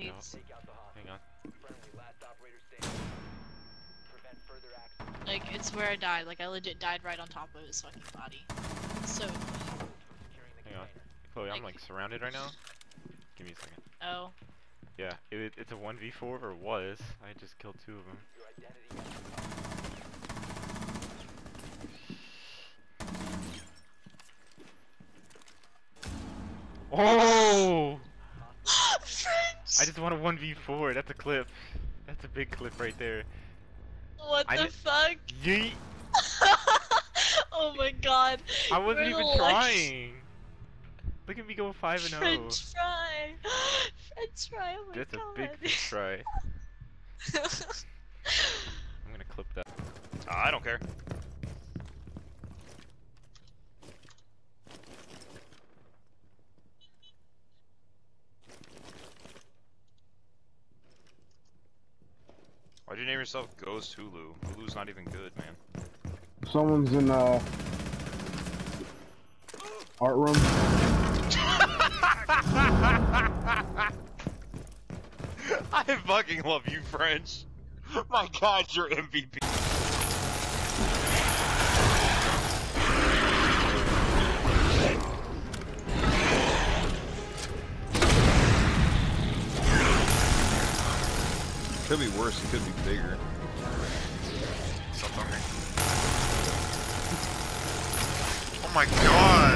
grenades. Hang on. Like, it's where I died. Like, I legit died right on top of his fucking body. So. Hang on. Chloe, I'm like surrounded right now. Give me a second. Oh. Yeah, it's a 1v4, or was. I just killed 2 of them. Oh! French! I just want a 1v4. That's a clip. That's a big clip right there. What the fuck? Yeet! Oh my god. I wasn't even trying. Look at me go 5-0. French fry. French fry. Oh my That's god. a big French fry. I'm gonna clip that. I don't care. Why'd you name yourself Ghost Hulu? Hulu's not even good, man. Someone's in art room. I fucking love you, French. My god, you're MVP. Could be worse, it could be bigger. Something. Oh my god!